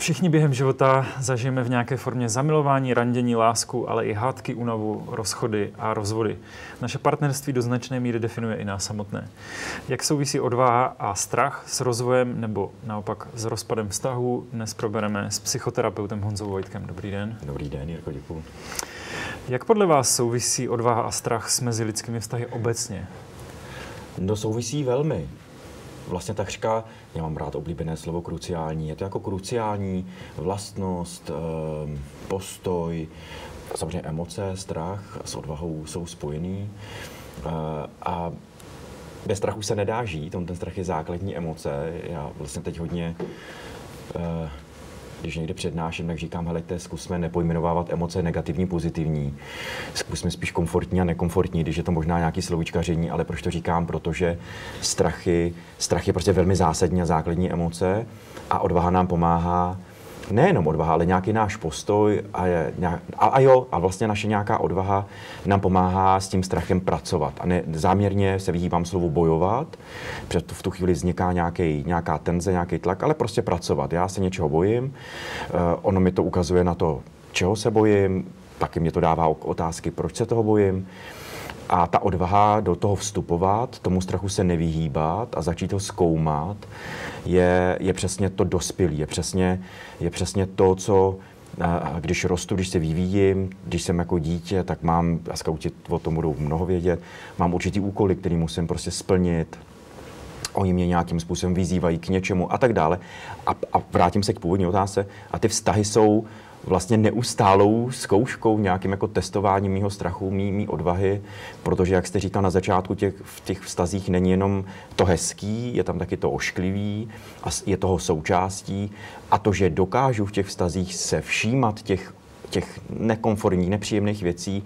Všichni během života zažijeme v nějaké formě zamilování, randění, lásku, ale i hádky, únavu, rozchody a rozvody. Naše partnerství do značné míry definuje i nás samotné. Jak souvisí odvaha a strach s rozvojem nebo naopak s rozpadem vztahů, dnes probereme s psychoterapeutem Honzou Vojtkem. Dobrý den. Dobrý den, Jirko, děkuju. Jak podle vás souvisí odvaha a strach s mezilidskými vztahy obecně? No, souvisí velmi. Vlastně takřka, já mám rád oblíbené slovo kruciální, je to jako kruciální vlastnost, postoj, samozřejmě emoce, strach s odvahou jsou spojený a bez strachu se nedá žít, ten strach je základní emoce. Já vlastně teď hodně, když někde přednáším, tak říkám, helejte, zkusme nepojmenovávat emoce negativní, pozitivní. Zkusme spíš komfortní a nekomfortní, když je to možná nějaký slovíčkaření, ale proč to říkám? Protože strach je prostě velmi zásadní a základní emoce a odvaha nám pomáhá, nejenom odvaha, ale nějaký náš postoj a vlastně naše nějaká odvaha nám pomáhá s tím strachem pracovat. A záměrně se vyhýbám slovu bojovat, protože v tu chvíli vzniká nějaká tenze, nějaký tlak, ale prostě pracovat. Já se něčeho bojím, ono mi to ukazuje na to, čeho se bojím, taky mě to dává otázky, proč se toho bojím. A ta odvaha do toho vstupovat, tomu strachu se nevyhýbat a začít ho zkoumat, je přesně to dospělý, je přesně to, co když rostu, když se vyvíjím, když jsem jako dítě, tak mám, a skauti o tom budou mnoho vědět, mám určitý úkoly, který musím prostě splnit. Oni mě nějakým způsobem vyzývají k něčemu a tak dále. A vrátím se k původní otázce. A ty vztahy jsou vlastně neustálou zkouškou, nějakým jako testováním mýho strachu, mý odvahy, protože, jak jste říkal na začátku, v těch vztazích není jenom to hezký, je tam taky to ošklivý a je toho součástí. A to, že dokážu v těch vztazích se všímat těch nekomfortních, nepříjemných věcí,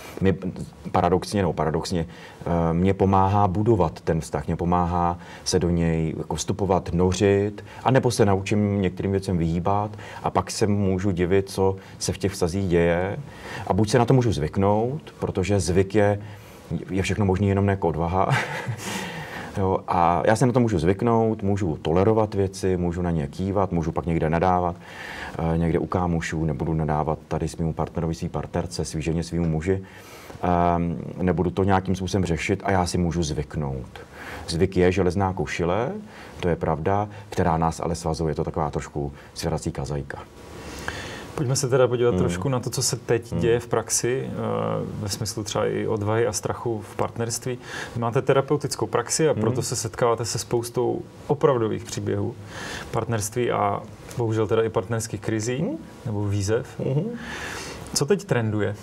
paradoxně, mě pomáhá budovat ten vztah, mě pomáhá se do něj jako vstupovat, nořit, anebo se naučím některým věcem vyhýbat a pak se můžu divit, co se v těch vztazích děje. A buď se na to můžu zvyknout, protože zvyk je všechno možný, jenom jako odvaha. Jo, a já se na to můžu zvyknout, můžu tolerovat věci, můžu na ně kývat, můžu pak někde nadávat, někde u kámošů, nebudu nadávat tady svému partnerovi, svý partnerce, svý ženě, svýmu muži, nebudu to nějakým způsobem řešit a já si můžu zvyknout. Zvyk je železná košile, to je pravda, která nás ale svazuje, je to taková trošku svěrací kazajka. Pojďme se teda podívat trošku na to, co se teď děje v praxi, ve smyslu třeba i odvahy a strachu v partnerství. Vy máte terapeutickou praxi a proto se setkáváte se spoustou opravdových příběhů partnerství a bohužel teda i partnerských krizí nebo výzev. Co teď trenduje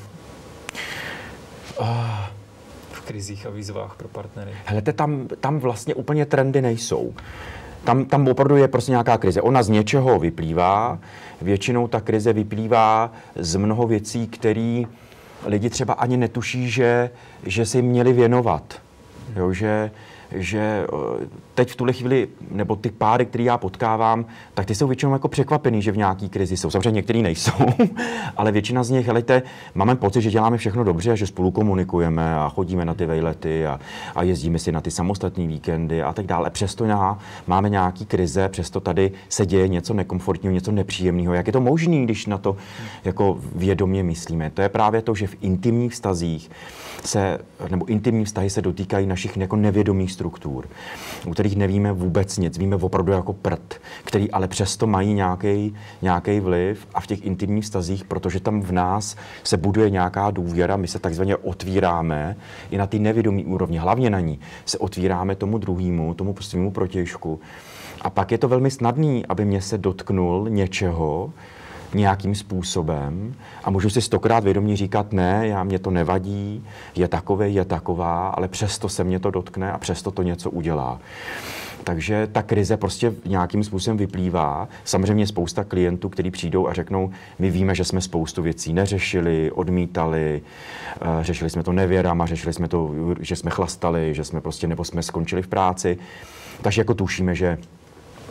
v krizích a výzvách pro partnery? Helete, tam vlastně úplně trendy nejsou. Tam opravdu je prostě nějaká krize. Ona z něčeho vyplývá. Většinou ta krize vyplývá z mnoho věcí, které lidi třeba ani netuší, že se jim měli věnovat. Jo, že teď v tuhle chvíli, nebo ty páry, které já potkávám, tak ty jsou většinou jako překvapený, že v nějaký krizi jsou. Samozřejmě některý nejsou, ale většina z nich, helejte, máme pocit, že děláme všechno dobře a že spolu komunikujeme a chodíme na ty vejlety a jezdíme si na ty samostatné víkendy a tak dále. Přesto máme nějaký krize, přesto tady se děje něco nekomfortního, něco nepříjemného. Jak je to možné, když na to jako vědomě myslíme? To je právě to, že v intimních vztazích nebo intimní vztahy se dotýkají našich jako nevědomých struktur, u kterých nevíme vůbec nic, víme opravdu jako prd, který ale přesto mají nějaký vliv a v těch intimních vztazích, protože tam v nás se buduje nějaká důvěra, my se takzvaně otvíráme i na ty nevědomí úrovni, hlavně na ní se otvíráme tomu druhému, tomu svému protějšku a pak je to velmi snadný, aby mě se dotknul něčeho, nějakým způsobem a můžu si 100krát vědomě říkat, ne, mě to nevadí, je takovej, je taková, ale přesto se mě to dotkne a přesto to něco udělá. Takže ta krize prostě nějakým způsobem vyplývá. Samozřejmě spousta klientů, kteří přijdou a řeknou, my víme, že jsme spoustu věcí neřešili, odmítali, řešili jsme to nevěrama, řešili jsme to, že jsme chlastali, že jsme prostě, nebo jsme skončili v práci. Takže jako tušíme, že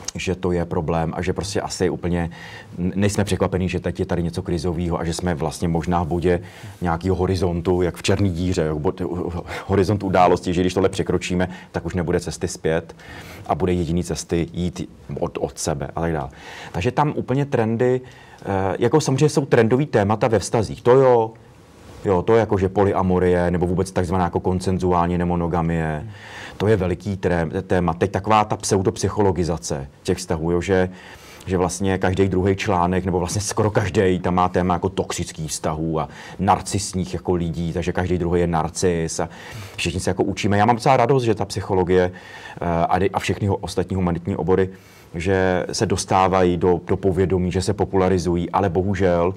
že to je problém a že prostě asi úplně nejsme překvapení, že teď je tady něco krizového a že jsme vlastně možná v bodě nějakého horizontu, jak v černé díře, horizont události, že když tohle překročíme, tak už nebude cesty zpět a bude jediný cesty jít od sebe a tak dále. Takže tam úplně trendy, jako samozřejmě jsou trendový témata ve vztazích, to jo, to je jako, že polyamorie nebo vůbec takzvaná jako konsenzuální nemonogamie, to je veliký téma. Teď taková ta pseudopsychologizace těch vztahů, jo, že vlastně každý druhý článek, nebo vlastně skoro každý tam má téma jako toxických vztahů a narcisních jako lidí, takže každý druhý je narcis a všichni se jako učíme. Já mám docela radost, že ta psychologie a všechny ostatní humanitní obory, že se dostávají do povědomí, že se popularizují, ale bohužel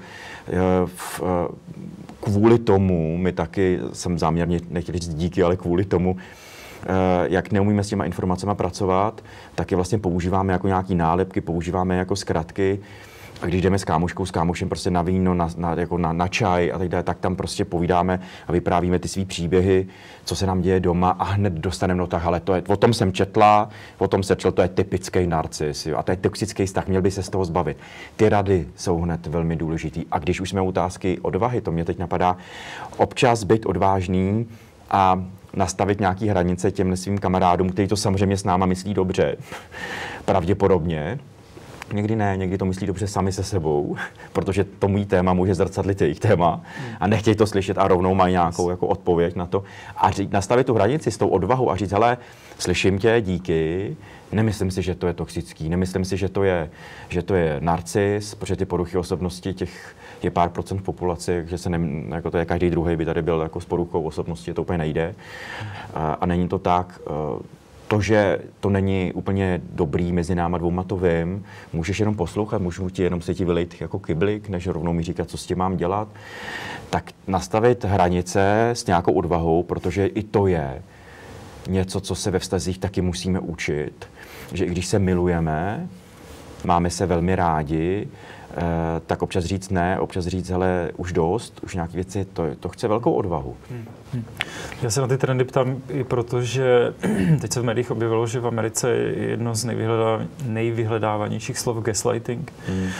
kvůli tomu, my taky, jsem záměrně nechtěl říct díky, ale kvůli tomu, jak neumíme s těma informacemi pracovat, tak je vlastně používáme jako nějaký nálepky, používáme jako zkratky. A když jdeme s kámošem prostě na víno, na čaj a tak dále, tak tam prostě povídáme a vyprávíme ty svý příběhy, co se nám děje doma a hned dostaneme, no tak, ale o tom jsem četla, to je typický narcis, jo, a to je toxický vztah, měl by se z toho zbavit. Ty rady jsou hned velmi důležitý. A když už jsme u otázky odvahy, to mě teď napadá, občas být odvážný a nastavit nějaký hranice těm svým kamarádům, kteří to samozřejmě s náma myslí dobře, pravděpodobně. Někdy ne, někdy to myslí dobře sami se sebou, protože to můj téma může zrcadlit jejich téma a nechtějí to slyšet a rovnou mají nějakou jako odpověď na to. A nastavit tu hranici s tou odvahou a říct, hele, slyším tě, díky, nemyslím si, že to je toxický, nemyslím si, že to je narcis, protože ty poruchy osobnosti těch je pár procent v populaci, že se jako to je každý druhý by tady byl jako s poruchou osobnosti, to úplně nejde. A není to tak. To, že to není úplně dobrý mezi náma dvouma, to vím. Můžeš jenom poslouchat, můžu ti jenom se ti vylejt jako kyblik, než rovnou mi říkat, co s tím mám dělat. Tak nastavit hranice s nějakou odvahou, protože i to je něco, co se ve vztazích taky musíme učit. Že i když se milujeme, máme se velmi rádi, tak občas říct ne, občas říct, hele, už dost, už nějaké věci, to chce velkou odvahu. Já se na ty trendy ptám i proto, že teď se v médiích objevilo, že v Americe je jedno z nejvyhledávanějších slov gaslighting.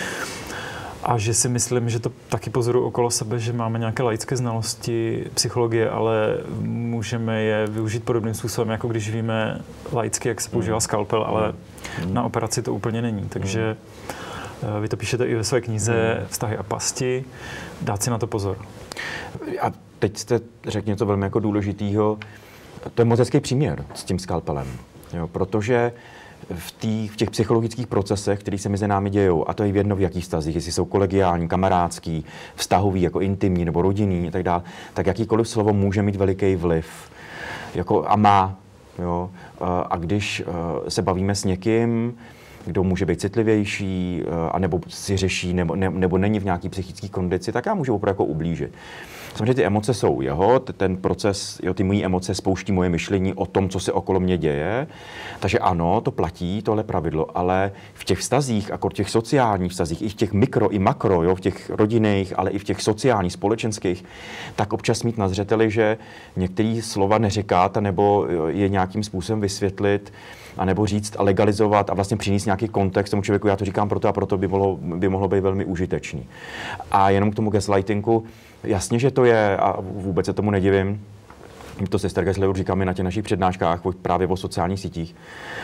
A že si myslím, že to taky pozoruju okolo sebe, že máme nějaké laické znalosti psychologie, ale můžeme je využít podobným způsobem, jako když víme laicky, jak se používá skalpel, ale na operaci to úplně není. Takže vy to píšete i ve své knize Vztahy a pasti. Dát si na to pozor. A teď jste řekl něco velmi jako důležitýho. To je moc hezký příměr s tím skalpelem. Jo, protože v těch psychologických procesech, které se mezi námi dějou, a to je jedno v jakých vztazích, jestli jsou kolegiální, kamarádský, vztahový, jako intimní nebo rodinný a tak dále, tak jakýkoliv slovo může mít veliký vliv. Jako a má. Jo. A když se bavíme s někým, kdo může být citlivější, anebo si řeší, nebo není v nějaký psychické kondici, tak já můžu opravdu jako ublížit. Samozřejmě ty emoce jsou jeho, ten proces, ty moje emoce spouští moje myšlení o tom, co se okolo mě děje. Takže ano, to platí, tohle pravidlo, ale v těch vztazích, jako v těch sociálních vztazích, i v těch mikro, i makro, jo, v těch rodinných, ale i v těch sociálních, společenských, tak občas mít na zřeteli, že některé slova neříkat, nebo je nějakým způsobem vysvětlit, a nebo říct a legalizovat a vlastně přinést nějaký kontext tomu člověku, já to říkám proto a proto by mohlo být velmi užitečný. A jenom k tomu gaslightingu, jasně, že to je, a vůbec se tomu nedivím, to se Esther Geisler říkáme na těch našich přednáškách právě o sociálních sítích,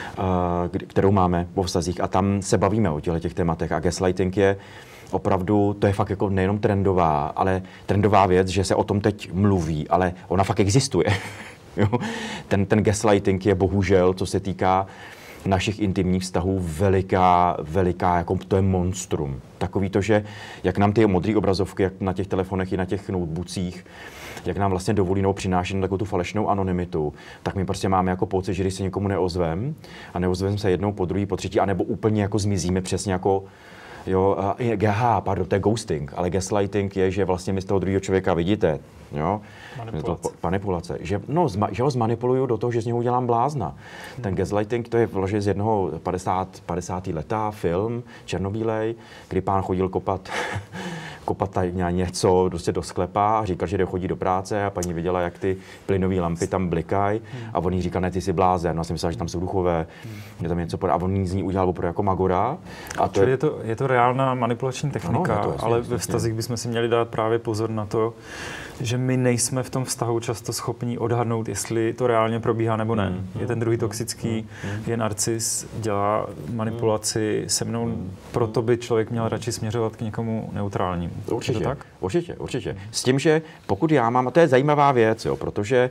kterou máme o vztazích a tam se bavíme o těch tématech a gaslighting je opravdu, to je fakt jako nejenom trendová, ale trendová věc, že se o tom teď mluví, ale ona fakt existuje. Jo? Ten gaslighting je bohužel, co se týká našich intimních vztahů, veliká, jako to je monstrum. Takový to, že jak nám ty modré obrazovky, jak na těch telefonech i na těch notebookcích, jak nám vlastně dovolí nebo přináší takovou tu falešnou anonymitu, tak my prostě máme jako pocit, že když se někomu neozvem a neozvem se jednou, po druhý, po třetí, anebo úplně jako zmizíme přesně jako jo, to je ghosting, ale gaslighting je, že vlastně my z toho druhého člověka vidíte, Jo? Manipulace. Že ho zmanipuluju do toho, že z něho udělám blázna. Ten gaslighting, to je vložen z jednoho 50. leta film, černobílej, kdy pán chodil kopat tady něco prostě do sklepa a říkal, že jde chodí do práce a paní viděla, jak ty plynové lampy tam blikají a on jí říkal, ne, ty jsi blázen. No, já jsem myslel, že tam jsou duchové, je tam něco a on z ní udělal opravdu jako magora. A to je to reálná manipulační technika, ano, ale ve vztazích bychom si měli dát právě pozor na to, že my nejsme v tom vztahu často schopní odhadnout, jestli to reálně probíhá nebo ne. Je ten druhý toxický, je narcis, dělá manipulaci se mnou, proto by člověk měl radši směřovat k někomu neutrálnímu. Určitě, tak? Určitě. S tím, že pokud já mám, a to je zajímavá věc, jo, protože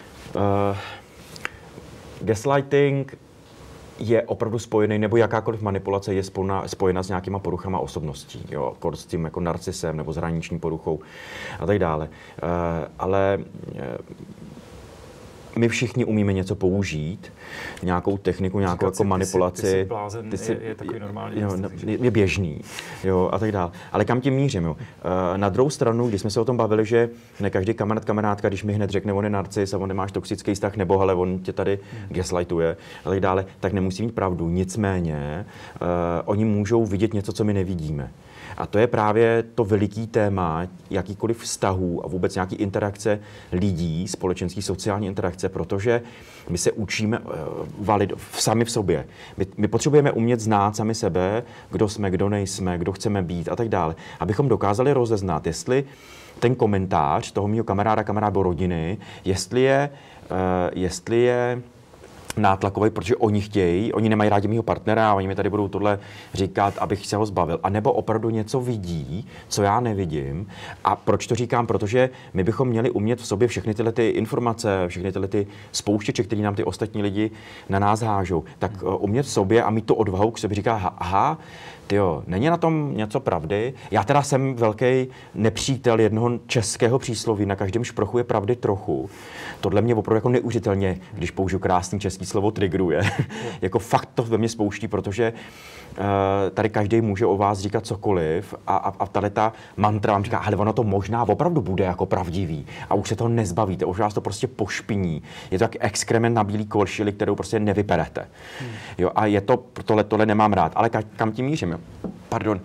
gaslighting je opravdu spojený, nebo jakákoliv manipulace je spojena s nějakýma poruchama osobností, jo, s tím jako narcisem nebo s hraniční poruchou a tak dále. Ale my všichni umíme něco použít, nějakou techniku, nějakou jako manipulaci. Ty jsi blázen, je takový normální. Je běžný, jo, a tak dále. Ale kam tím mířím, jo? Na druhou stranu, když jsme se o tom bavili, že ne každý kamarádka, když mi hned řekne, on je narcis a on nemáš toxický vztah, nebo hele, on tě tady gaslightuje a tak dále, tak nemusí mít pravdu. Nicméně, oni můžou vidět něco, co my nevidíme. A to je právě to veliký téma jakýkoliv vztahů a vůbec nějaký interakce lidí, společenský, sociální interakce, protože my se učíme sami v sobě. My potřebujeme umět znát sami sebe, kdo jsme, kdo nejsme, kdo chceme být a tak dále. Abychom dokázali rozeznat, jestli ten komentář toho mýho kamaráda nebo rodiny, jestli je nátlakový, protože oni nemají rádi mýho partnera a oni mi tady budou tohle říkat, abych se ho zbavil. A nebo opravdu něco vidí, co já nevidím. A proč to říkám? Protože my bychom měli umět v sobě všechny tyhle ty informace, všechny tyhle ty spouštěče, které nám ty ostatní lidi na nás hážou, tak umět v sobě a mít tu odvahu k sobě říká, aha, tyjo, není na tom něco pravdy? Já teda jsem velký nepřítel jednoho českého přísloví, na každém šprochu je pravdy trochu. Tohle mě opravdu jako neuvěřitelně, když použiju krásný český slovo, triggeruje. Jako fakt to ve mně spouští, protože tady každý může o vás říkat cokoliv a tady ta mantra vám říká, ale ono to možná opravdu bude jako pravdivý a už se toho nezbavíte, už vás to prostě pošpiní. Je to jak exkrement na bílý kolšili, kterou prostě nevyperete. Jo, a je to, tohle nemám rád, ale kam tím mířím? Jo? Pardon.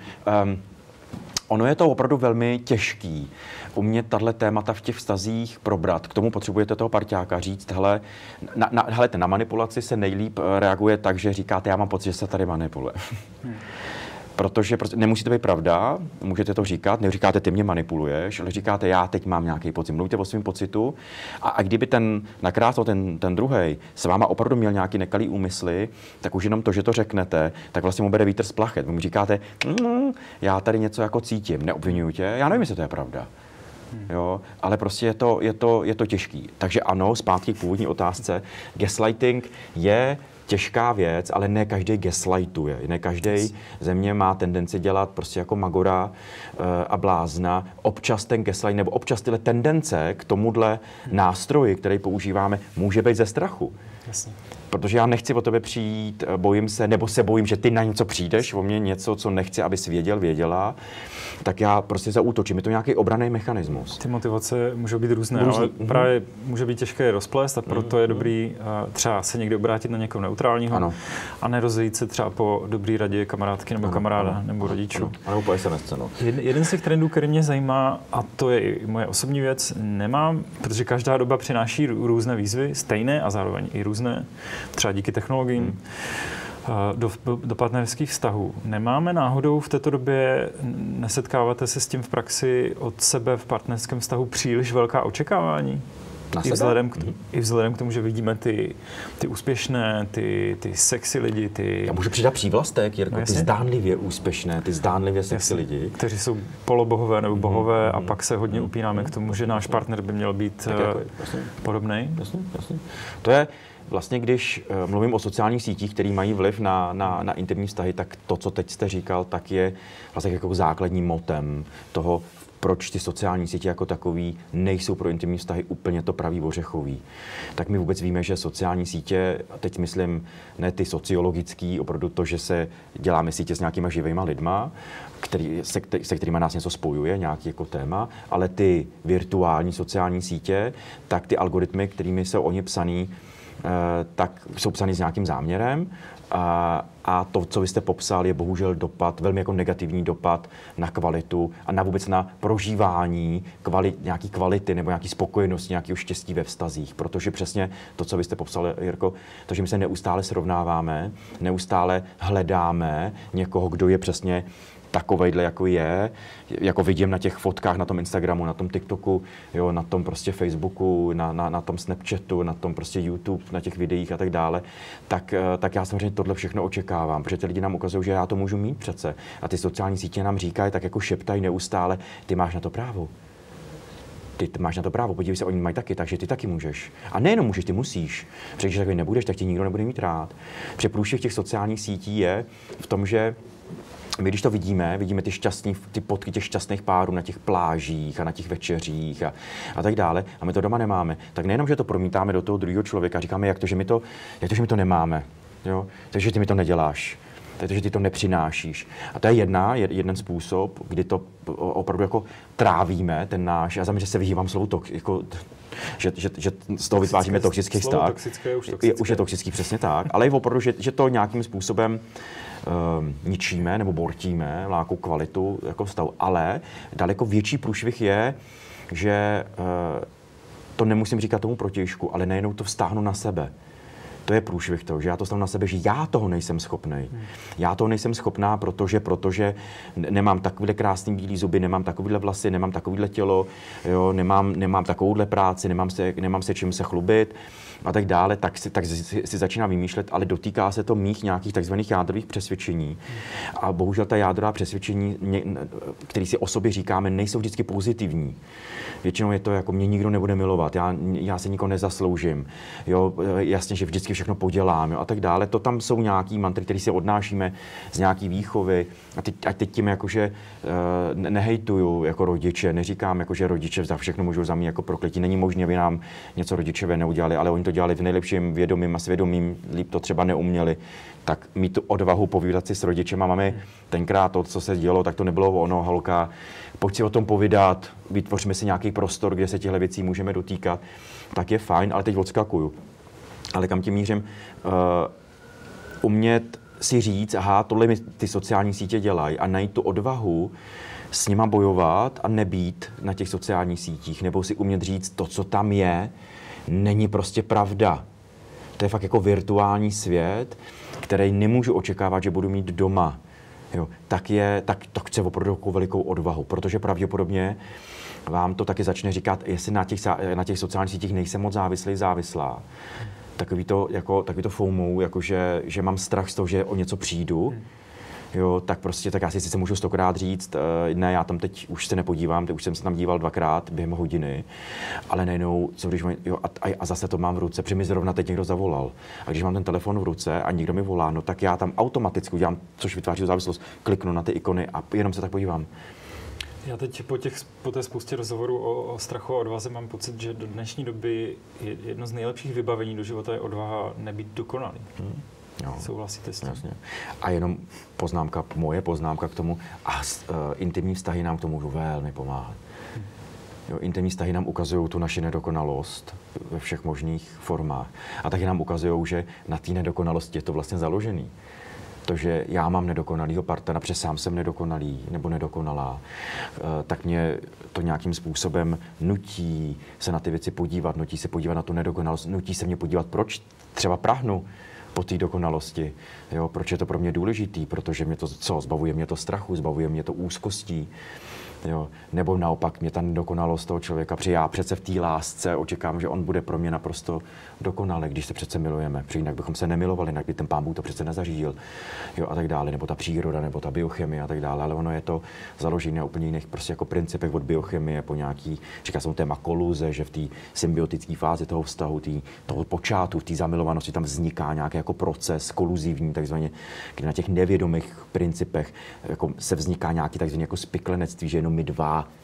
Ono je to opravdu velmi těžký umět tahle témata v těch vztazích probrat. K tomu potřebujete toho parťáka říct, hele, na manipulaci se nejlíp reaguje tak, že říkáte, já mám pocit, že se tady manipuluje. Protože nemusí to být pravda, můžete to říkat, neříkáte, ty mě manipuluješ, ale říkáte, já teď mám nějaký pocit. Mluvíte o svém pocitu a kdyby nakrásno ten druhej s váma opravdu měl nějaký nekalý úmysly, tak už jenom to, že to řeknete, tak vlastně mu bere vítr z plachet. Vy mu říkáte, já tady něco jako cítím, neobvinuju tě, já nevím, jestli to je pravda. Jo, ale prostě je to těžký. Takže ano, zpátky k původní otázce, gaslighting je těžká věc, ale ne každý gaslightuje. Ne každý země má tendenci dělat prostě jako magora a blázna. Občas ten gaslight nebo občas tyhle tendence k tomuhle nástroji, který používáme, může být ze strachu. Jasně. Protože já nechci o tebe přijít, bojím se, nebo se bojím, že ty na něco přijdeš, o mě něco, co nechci, abys věděla, tak já prostě zaútočím. Je to nějaký obranný mechanismus. Ty motivace můžou být různé, ale právě může být těžké rozplést a proto je dobrý třeba se někdy obrátit na někoho neutrálního a nerozejít se třeba po dobrý radě kamarádky nebo kamaráda nebo rodičů. Ano, po SMS. Jeden z těch trendů, který mě zajímá, a to je i moje osobní věc, nemám, protože každá doba přináší různé výzvy, stejné a zároveň i různé, třeba díky technologiím. Do partnerských vztahů. Nemáme náhodou v této době, nesetkáváte se s tím v praxi od sebe v partnerském vztahu příliš velká očekávání? I vzhledem k tomu, že vidíme ty úspěšné, ty sexy lidi, Já můžu přidat přívlastek, Jirko, ty zdánlivě úspěšné, ty zdánlivě sexy lidi. Kteří jsou polobohové nebo bohové a pak se hodně upínáme k tomu, že náš partner by měl být podobný. Jasně. To je vlastně, když mluvím o sociálních sítích, které mají vliv na intimní vztahy, tak to, co teď jste říkal, tak je vlastně jako základním motem toho proč ty sociální sítě jako takový nejsou pro intimní vztahy úplně to pravý ořechový. Tak my vůbec víme, že sociální sítě, a teď myslím ne ty sociologický, opravdu to, že se děláme sítě s nějakýma živýma lidma, se kterými nás něco spojuje, nějaký jako téma, ale ty virtuální sociální sítě, tak ty algoritmy, kterými jsou oni psaný, tak jsou psaný s nějakým záměrem. A to, co vy jste popsal, je bohužel dopad, velmi jako negativní dopad na kvalitu a na vůbec na prožívání nějaký kvality nebo nějaký spokojenosti, nějakého štěstí ve vztazích. Protože přesně to, co vy jste popsal, Jirko, to, že my se neustále srovnáváme, neustále hledáme někoho, kdo je přesně takovejhle, jako je, jako vidím na těch fotkách, na tom Instagramu, na tom TikToku, jo, na tom prostě Facebooku, na tom Snapchatu, na tom prostě YouTube, na těch videích a tak dále, tak já samozřejmě tohle všechno očekávám, protože ty lidi nám ukazují, že já to můžu mít přece. A ty sociální sítě nám říkají, tak jako šeptají neustále, ty máš na to právo. Ty máš na to právo, podívej se, oni mají taky, takže ty taky můžeš. A nejenom můžeš, ty musíš. Protože když takový nebudeš, tak tě nikdo nebude mít rád. Protože průšvih těch sociálních sítí je v tom, že my, když to vidíme ty fotky těch šťastných párů na těch plážích a na těch večeřích a tak dále, a my to doma nemáme, tak nejenom, že to promítáme do toho druhého člověka, říkáme, jak to, že my to nemáme, jo? Takže ty mi to neděláš, takže ty to nepřinášíš. A to je jeden způsob, kdy to opravdu jako trávíme, ten náš, já znamená, že se vyhývám slovu že z toho vytváříme toxický vztah. Už je toxický, přesně tak, ale je opravdu, že to nějakým způsobem ničíme nebo bortíme nějakou kvalitu jako stavu. Ale daleko větší průšvih je, že to nemusím říkat tomu protějšku, ale nejenom to vztáhnu na sebe. To je průšvih toho, že já to stavím na sebe, že já toho nejsem schopnej. Já toho nejsem schopná, protože nemám takovýhle krásný bílý zuby, nemám takovýhle vlasy, nemám takovýhle tělo, jo, nemám takovouhle práci, nemám se čím se chlubit a tak dále, tak si začínám vymýšlet, ale dotýká se to mých nějakých takzvaných jádrových přesvědčení. A bohužel ta jádrová přesvědčení, které si o sobě říkáme, nejsou vždycky pozitivní. Většinou je to jako mě nikdo nebude milovat, já se nikoho nezasloužím, jo, jasně, že vždycky všechno podělám, jo, a tak dále. To tam jsou nějaký mantry, které si odnášíme z nějaký výchovy. A teď tím jakože nehejtuju jako rodiče, neříkám jako, že rodiče za všechno můžou za mě jako prokletí. Není možné, aby nám něco rodičové neudělali, ale oni to dělali v nejlepším vědomím a svědomím, líp to třeba neuměli. Tak mít tu odvahu povídat si s rodičem a máme tenkrát to, co se dělo, tak to nebylo ono, holka, pojď si o tom povídat, vytvoříme si nějaký prostor, kde se těchto věcí můžeme dotýkat, tak je fajn, ale teď odskakuju. Ale kam tím mířím? Umět si říct, aha, tohle mi ty sociální sítě dělají a najít tu odvahu s nima bojovat a nebýt na těch sociálních sítích, nebo si umět říct, to, co tam je, není prostě pravda. To je fakt jako virtuální svět, který nemůžu očekávat, že budu mít doma. Jo, tak to chce opravdu jako velikou odvahu, protože pravděpodobně vám to taky začne říkat, jestli na těch sociálních sítích nejsem moc závislá. Takový to FOMO, jako že mám strach z toho, že o něco přijdu, jo, tak já si sice můžu 100krát říct, ne, já tam teď už se nepodívám, teď už jsem se tam díval 2krát během hodiny, ale najednou, co když a zase to mám v ruce, protože mi zrovna teď někdo zavolal. A když mám ten telefon v ruce a někdo mi volá, no tak já tam automaticky udělám, což vytváří závislost, kliknu na ty ikony a jenom se tak podívám. Já teď po té spoustě rozhovorů o strachu a odvaze mám pocit, že do dnešní doby jedno z nejlepších vybavení do života je odvaha nebýt dokonalý. Jo. Souhlasíte s tím? Jasně. A jenom moje poznámka k tomu, intimní vztahy nám k tomu můžou velmi pomáhat. Jo, intimní vztahy nám ukazují tu naši nedokonalost ve všech možných formách. A taky nám ukazují, že na té nedokonalosti je to vlastně založený. To, že já mám nedokonalýho partnera, protože sám jsem nedokonalý nebo nedokonalá, tak mě to nějakým způsobem nutí se na ty věci podívat, nutí se podívat na tu nedokonalost, nutí se mě podívat, proč třeba prahnu po té dokonalosti. Jo, proč je to pro mě důležitý, protože mě to zbavuje mě to strachu, zbavuje mě to úzkostí. Jo, nebo naopak mě ta nedokonalost toho člověka, protože já přece v té lásce očekávám, že on bude pro mě naprosto dokonalý, když se přece milujeme, protože jinak bychom se nemilovali, jinak by ten Pán Bůh to přece nezařídil, jo, a tak dále, nebo ta příroda, nebo ta biochemie a tak dále, ale ono je to založené na úplně jiných prostě jako principech od biochemie po nějaký, říká se téma koluze, že v té symbiotické fázi toho vztahu, toho počátku, v té zamilovanosti tam vzniká nějaký jako proces koluzivní, takzvaně, kdy na těch nevědomých principech jako se vzniká nějaký takzvaný jako spiklenectví, že jenom my dva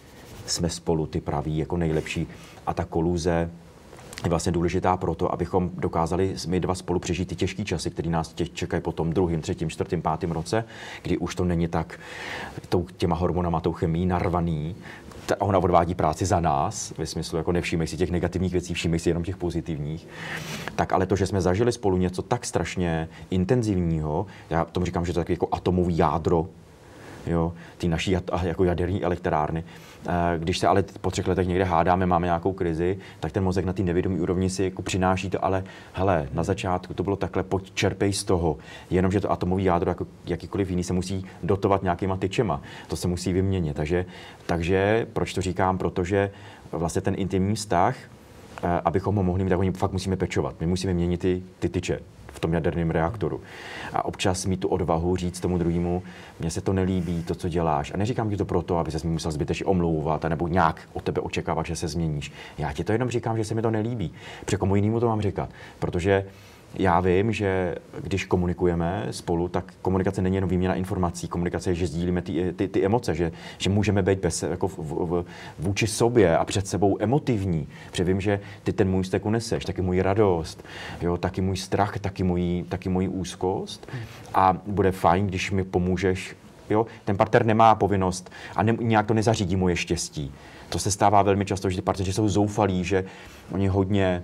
jsme spolu ty praví jako nejlepší a ta koluze je vlastně důležitá proto, abychom dokázali my dva spolu přežít ty těžké časy, které nás čekají po tom 2., 3., 4., 5. roce, kdy už to není tak těma hormonama, tou chemií narvaný. Ona odvádí práci za nás, ve smyslu, jako nevšímej si těch negativních věcí, všímej si jenom těch pozitivních. Tak ale to, že jsme zažili spolu něco tak strašně intenzivního, já tomu říkám, že to je takový jako atomový jádro, jo, ty naší jako jaderní elektrárny. Když se ale po 3 letech někde hádáme, máme nějakou krizi, tak ten mozek na té nevědomí úrovni si jako přináší to, ale hele, na začátku to bylo takhle, pojď čerpej z toho. Jenomže to atomový jádro, jako jakýkoliv jiný, se musí dotovat nějakýma tyčema. To se musí vyměnit. Takže proč to říkám? Protože vlastně ten intimní vztah, abychom ho mohli mít, tak fakt musíme pečovat. My musíme měnit ty tyče v tom jaderném reaktoru. A občas mít tu odvahu říct tomu druhému, mně se to nelíbí, to, co děláš. A neříkám ti to proto, aby ses mi musel zbytečně omlouvat, nebo nějak od tebe očekávat, že se změníš. Já ti to jenom říkám, že se mi to nelíbí. Protože komu jinému to mám říkat. Protože já vím, že když komunikujeme spolu, tak komunikace není jenom výměna informací, komunikace je, že sdílíme ty emoce, že můžeme být jako vůči sobě a před sebou emotivní. Protože vím, že ty ten můj vztek uneseš, taky můj radost, jo, taky můj strach, taky můj úzkost. A bude fajn, když mi pomůžeš. Jo? Ten partner nemá povinnost a nějak to nezařídí moje štěstí. To se stává velmi často, že ty partneři jsou zoufalí, že oni hodně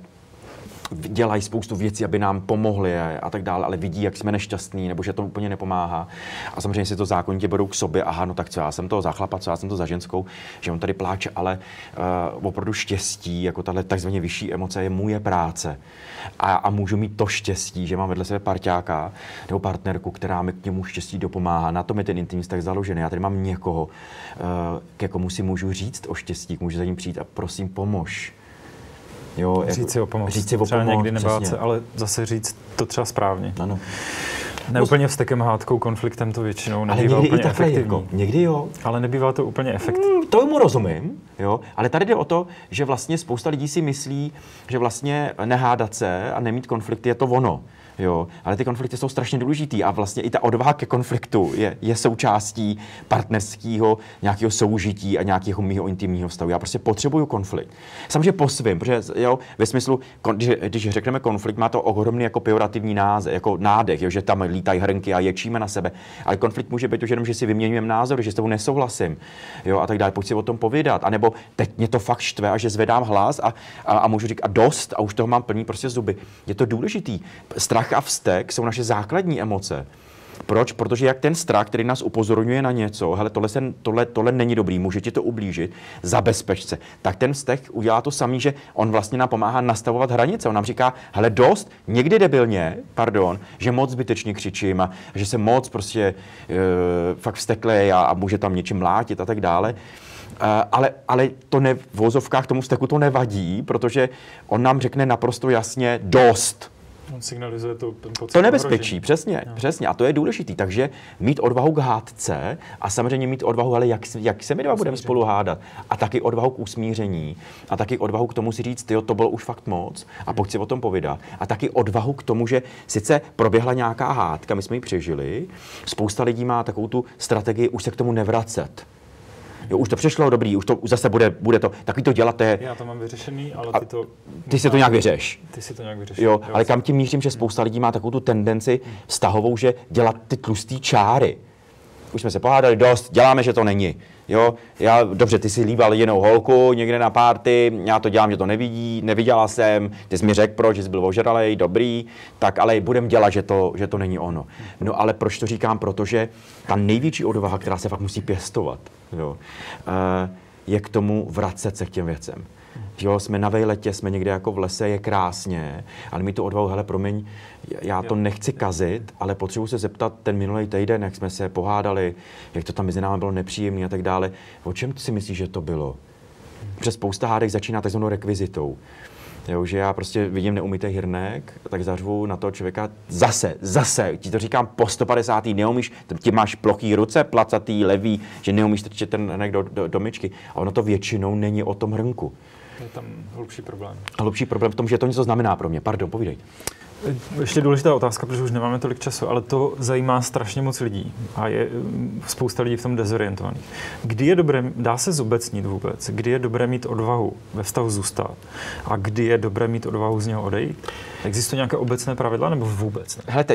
dělají spoustu věcí, aby nám pomohli a tak dále, ale vidí, jak jsme nešťastní, nebo že to úplně nepomáhá. A samozřejmě si to zákonitě berou k sobě, aha, no tak co, já jsem to za chlapa, co já jsem to za ženskou, že on tady pláče, ale opravdu štěstí, jako tahle takzvaně vyšší emoce je moje práce. A můžu mít to štěstí, že mám vedle sebe parťáka nebo partnerku, která mi k němu štěstí dopomáhá. Na tom je ten intimní vztah založený. Já tady mám někoho, ke komu si můžu říct o štěstí, můžu za ním přijít a prosím, pomož. Jo, říct si o pomoc. Třeba pomoc, někdy nebát se, ale zase říct to třeba správně. Ano. Ne úplně vztekem, hádkou, konfliktem to většinou nebývá úplně efektivní. Jako, někdy jo. Ale nebývá to úplně efektivní. To mu rozumím, jo, ale tady jde o to, že vlastně spousta lidí si myslí, že vlastně nehádat se a nemít konflikty je to ono. Jo, ale ty konflikty jsou strašně důležitý a vlastně i ta odvaha ke konfliktu je součástí partnerského nějakého soužití a nějakého mýho intimního vztahu. Já prostě potřebuju konflikt. Samozřejmě po svým, protože jo, ve smyslu, když řekneme konflikt, má to ohromný jako pejorativní název, jako nádech, jo, že tam lítají hrnky a ječíme na sebe. Ale konflikt může být už jenom, že si vyměňujeme názory, že s tebou nesouhlasím, jo, a tak dále. Pojď si o tom povídat, anebo teď mě to fakt štve a že zvedám hlas a můžu říct a dost a už toho mám plný prostě zuby. Je to důležitý. Strach a vztek jsou naše základní emoce. Proč? Protože jak ten strach, který nás upozorňuje na něco, hele, tohle není dobrý, může ti to ublížit, zabezpeč se. Tak ten vztek udělá to samý, že on vlastně nám pomáhá nastavovat hranice. On nám říká, hele, dost, někdy debilně, že moc zbytečně křičím a že jsem moc prostě fakt vzteklej a může tam něčím mlátit a tak dále. Ale to v vozovkách tomu vzteku to nevadí, protože on nám řekne naprosto jasně dost. On signalizuje to pocit to nebezpečí, přesně. A to je důležitý. Takže mít odvahu k hádce a samozřejmě mít odvahu, ale jak se my dva budeme spolu hádat. A taky odvahu k usmíření. A taky odvahu k tomu si říct, tyjo, to bylo už fakt moc. A pojď si o tom povídat. A taky odvahu k tomu, že sice proběhla nějaká hádka, my jsme ji přežili. Spousta lidí má takovou tu strategii už se k tomu nevracet. Jo, už to přešlo, dobrý, už zase bude to. Takový to dělat, Já to mám vyřešený, ale ty si to nějak vyřeš. Ty si to nějak vyřešíš. Jo, ale kam tím mířím, že spousta lidí má takovou tu tendenci vztahovou, že dělat ty tlustý čáry. Už jsme se pohádali dost, děláme, že to není. Jo, dobře, ty si líbal jinou holku někde na party, já to dělám, že to neviděla jsem, ty jsi mi řekl, proč, že jsi byl ožralej, dobrý, tak ale budem dělat, že to není ono. No ale proč to říkám? Protože ta největší odvaha, která se fakt musí pěstovat, jo, je k tomu vracet se k těm věcem. Jo, jsme na vejletě, jsme někde jako v lese, je krásně, ale mi tu odvahu, hele, promiň, já to nechci kazit, ale potřebuji se zeptat ten minulý týden, jak jsme se pohádali, jak to tam mezi námi bylo nepříjemné a tak dále. O čem si myslíš, že to bylo? Protože spousta hádek začíná takzvanou rekvizitou. Jo, že já prostě vidím neumytý hrnek, tak zařvu na toho člověka zase, ti to říkám po 150. neumíš, ti máš plochý ruce, placatý, levý, že neumíš trčet ten hrnek do myčky. A ono to většinou není o tom hrnku. Je tam hlubší problém. Hlubší problém v tom, že to něco znamená pro mě. Pardon, povídej. Ještě důležitá otázka, protože už nemáme tolik času, ale to zajímá strašně moc lidí a je spousta lidí v tom dezorientovaných. Kdy je dobré, dá se zobecnit vůbec, kdy je dobré mít odvahu ve vztahu zůstat a kdy je dobré mít odvahu z něho odejít? Existují nějaké obecné pravidla nebo vůbec ne? Helejte,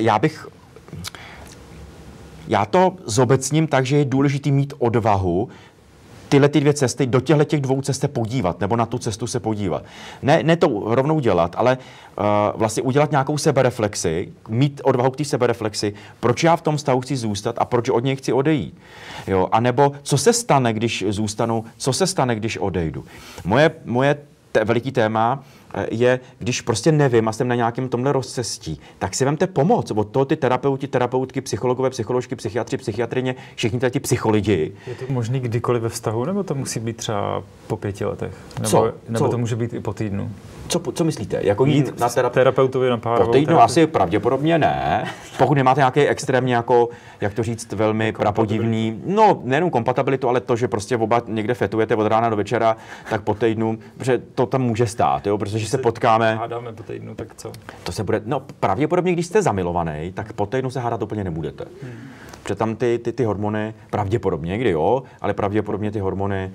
já to zobecním tak, že je důležité mít odvahu tyhle ty dvě cesty, do těchto dvou cest se podívat, nebo na tu cestu se podívat. Ne to rovnou dělat, ale vlastně udělat nějakou sebereflexi, mít odvahu k té sebereflexi, proč já v tom vztahu chci zůstat a proč od něj chci odejít. Jo? A nebo co se stane, když zůstanu, co se stane, když odejdu. Moje veliký téma je, když prostě nevím a jsem na nějakém tomhle rozcestí, tak si vemte pomoc od toho ty terapeuti, terapeutky, psychologové, psycholožky, psychiatři, psychiatrině, všichni ti psycholidi. Je to možný kdykoliv ve vztahu, nebo to musí být třeba po 5 letech? Nebo to může být i po týdnu? Co myslíte? Jako jít na terapeutovi na párovou po týdnu asi pravděpodobně ne. Pokud nemáte nějaký extrémně jako, jak to říct, velmi prapodivný, no nejenom kompatibilitu, ale to, že prostě oba někde fetujete od rána do večera, tak po týdnu, protože to tam může stát, jo, protože se potkáme. Hádáme po týdnu, tak co? To se bude, no pravděpodobně, když jste zamilovaný, tak po týdnu se hádat úplně nebudete. Protože tam ty hormony, pravděpodobně někdy jo, ale pravděpodobně ty hormony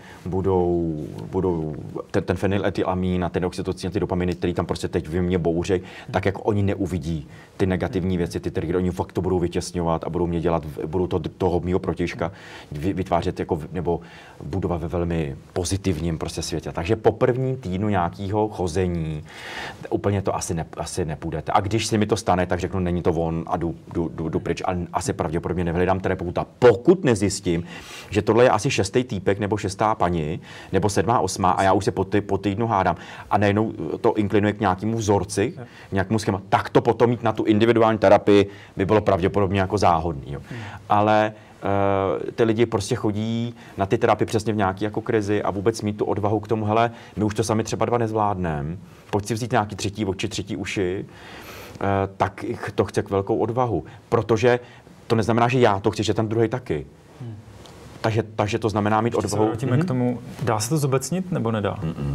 budou ten fenyletylamín a ten oxytocin a ty dopaminy, který tam prostě teď v mě bouří, tak jako oni neuvidí ty negativní věci, ty triggery, oni fakt to budou vytěsňovat a budou mě dělat, budou toho mýho protějška vytvářet jako, nebo budovat ve velmi pozitivním prostě světě. Takže po prvním týdnu nějakého chození úplně to asi nepůjdete. A když se mi to stane, tak řeknu, není to on a jdu pryč, a asi pravděpodobně hledám terapeuta, pokud nezjistím, že tohle je asi 6. týpek nebo 6. paní, nebo 7., 8. a já už se po týdnu hádám a najednou to inklinuje k nějakému vzorci, nějakému schématu, tak to potom mít na tu individuální terapii by bylo pravděpodobně jako záhodný. Jo. Ale ty lidi prostě chodí na ty terapie přesně v nějaké jako krizi a vůbec mít tu odvahu k tomu, hele, my už to sami třeba 2 nezvládneme, pojď si vzít nějaký 3. oči, 3. uši, tak to chce k velkou odvahu, protože to neznamená, že já to chci, že ten druhý taky. Takže to znamená mít odvahu. Vrátíme k tomu, dá se to zobecnit nebo nedá?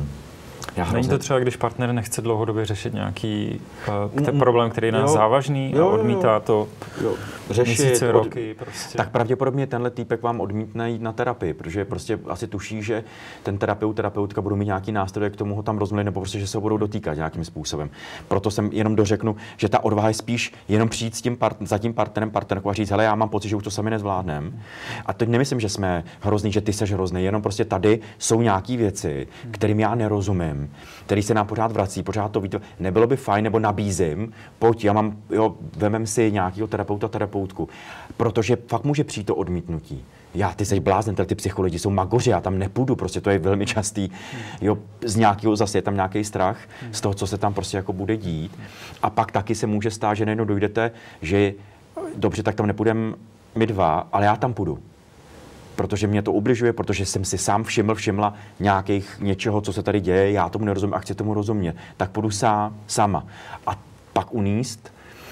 Není to třeba, když partner nechce dlouhodobě řešit nějaký problém, který je nás závažný a odmítá to řešit měsíce, roky prostě. Tak pravděpodobně tenhle týpek vám odmítne jít na terapii, protože prostě asi tuší, že ten terapeutka budou mít nějaký nástroj, k tomu ho tam rozmluvit, nebo prostě, že se ho budou dotýkat nějakým způsobem. Proto jsem jenom dořeknu, že ta odvaha je spíš jenom přijít za tím partnerkou a říct, hele, já mám pocit, že už to sami nezvládneme. A teď nemyslím, že jsme hrozný, že ty seš hrozný, jenom prostě tady jsou nějaký věci, kterým já nerozumím, který se nám pořád vrací, pořád to víte. Nebylo by fajn, nebo nabízím, pojď, vemem si nějakýho terapeutku, protože fakt může přijít to odmítnutí. Ty jsi blázen, ty psychologi jsou magoři, já tam nepůjdu, prostě to je velmi častý. Jo, z nějakého zase je tam nějaký strach z toho, co se tam prostě jako bude dít. A pak taky se může stát, že najednou dojdete, že dobře, tak tam nepůjdeme my 2, ale já tam půjdu. Protože mě to ubližuje, protože jsem si sám všimla něčeho, co se tady děje, já tomu nerozumím a chci tomu rozumět, tak půjdu sama. A pak uníst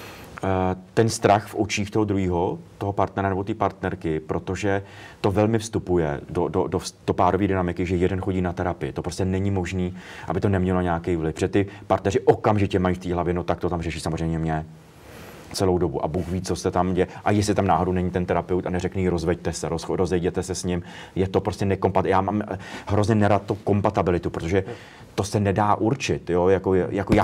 ten strach v očích toho druhého, toho partnera nebo té partnerky, protože to velmi vstupuje do párové dynamiky, že jeden chodí na terapii. To prostě není možný, aby to nemělo nějaký vliv. Protože ty partneři okamžitě mají v té hlavě, no tak to tam řeší samozřejmě mě celou dobu a Bůh ví, co se tam děje. A jestli tam náhodou není ten terapeut a neřekne jí, rozveďte se, rozejděte se s ním, je to prostě nekompatibilní. Já mám hrozně nerad tu kompatibilitu, protože to se nedá určit. Jo? Jako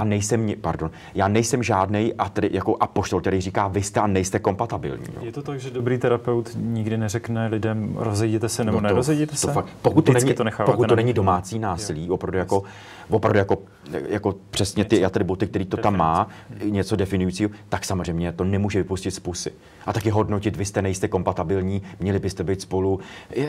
já nejsem žádnej jako apoštol, který říká, vy jste a nejste kompatibilní. Jo? Je to tak, že dobrý terapeut nikdy neřekne lidem, rozejděte se nebo nerozejděte se? Pokud to není domácí násilí, opravdu jako přesně ty atributy, který to tam má, něco definujícího, tak samozřejmě to nemůže vypustit z pusy. A taky hodnotit, vy nejste kompatibilní, měli byste být spolu.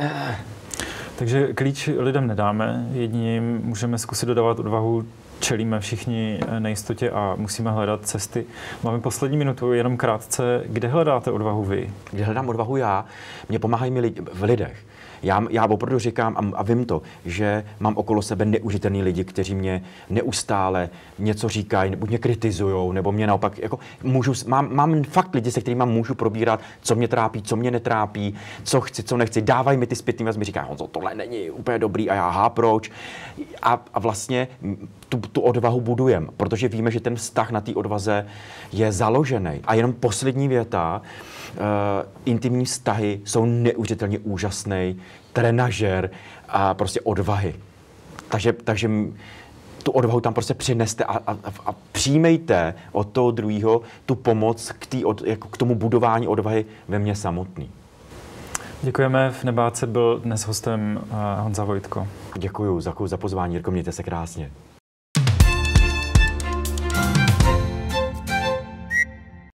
Takže klíč lidem nedáme, jedním můžeme zkusit dodávat odvahu, čelíme všichni nejistotě a musíme hledat cesty. Máme poslední minutu, jenom krátce. Kde hledáte odvahu vy? Kde hledám odvahu já? Mě pomáhají v lidech. Já opravdu říkám a vím to, že mám okolo sebe neuvěřitelný lidi, kteří mě neustále něco říkají, buď mě kritizujou, nebo mě naopak, jako mám fakt lidi, se kterými můžu probírat, co mě trápí, co mě netrápí, co chci, co nechci, dávají mi ty zpětné vazby, říkají, Honzo, tohle není úplně dobrý a já proč. A vlastně tu odvahu budujeme, protože víme, že ten vztah na té odvaze je založený. A jenom poslední věta, intimní vztahy jsou neuvěřitelně úžasný trenažér a prostě odvahy. Takže tu odvahu tam prostě přineste a přijmejte od toho druhého tu pomoc k tomu budování odvahy ve mně samotný. Děkujeme. V Nebáce byl dnes hostem Honza Vojtko. Děkuju za pozvání, Jirko, mějte se krásně.